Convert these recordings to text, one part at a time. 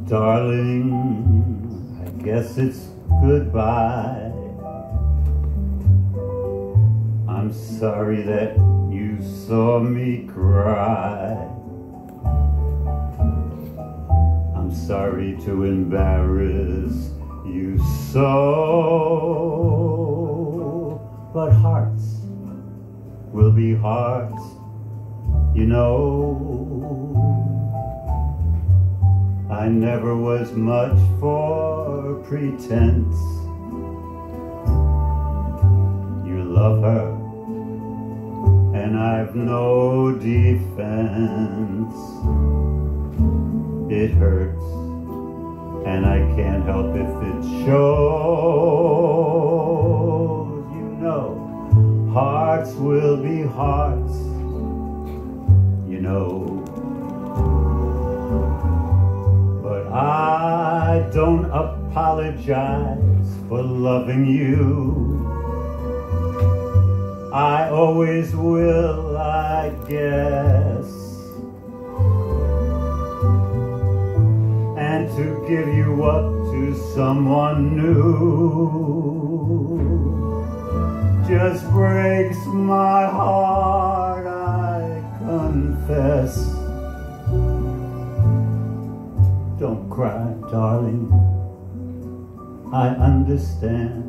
Darling, I guess it's goodbye. I'm sorry that you saw me cry. I'm sorry to embarrass you so, but hearts will be hearts, you know. I never was much for pretense. You love her, and I've no defense. It hurts, and I can't help if it shows. You know, hearts will be hearts, you know. I don't apologize for loving you. I always will, I guess. And to give you up to someone new just breaks my heart, I confess. Don't cry, darling, I understand.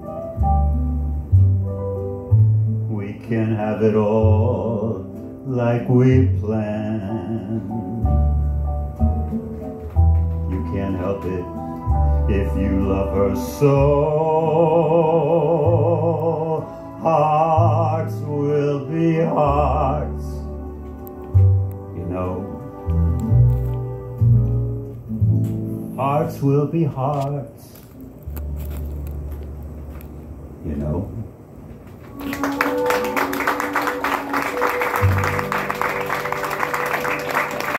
We can have it all like we planned. You can't help it if you love her so. Hearts will be hearts, you know. Hearts will be hearts, you know.